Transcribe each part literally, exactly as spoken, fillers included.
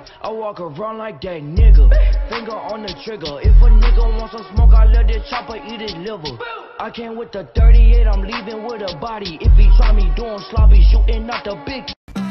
I walk around like that nigga. Finger on the trigger. If a nigga wants some smoke, I let this chopper eat his liver. I came with the thirty-eight, I'm leaving with a body. If he try me doing sloppy, shooting out the big.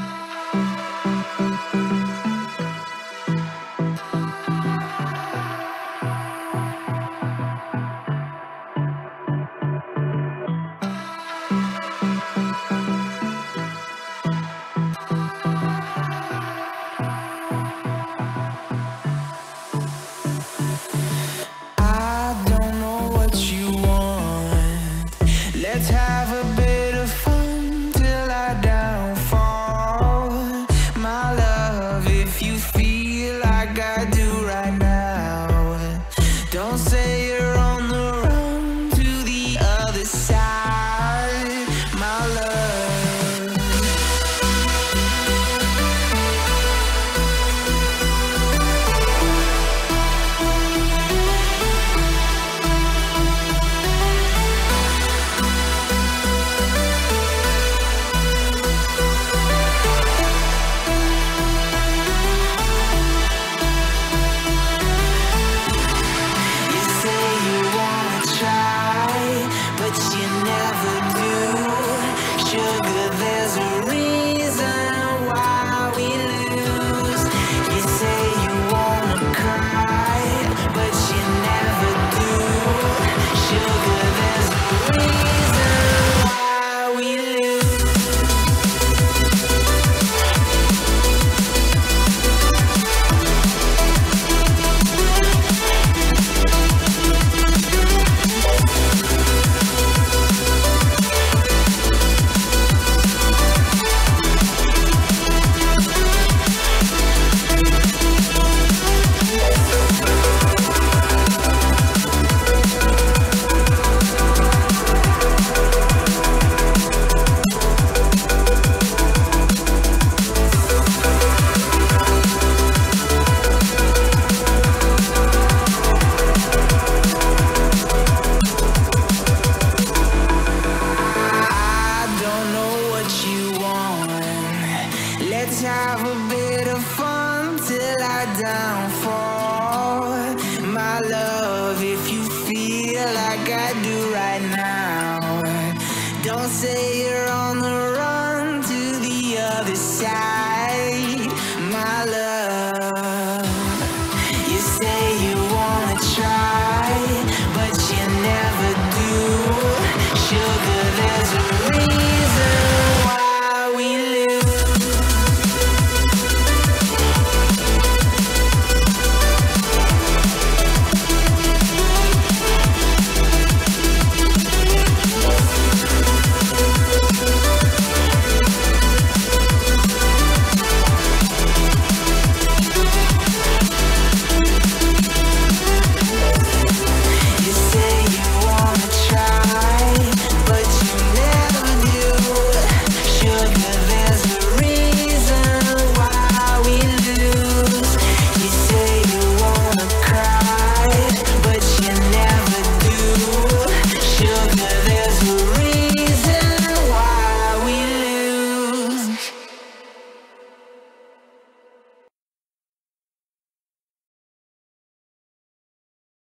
Let's have a bit of fun till I downfall. My love, if you feel like I do right now, don't say you're on the run to the other side, my love. Let's have a bit of fun till I downfall. My love, if you feel like I do right now, don't say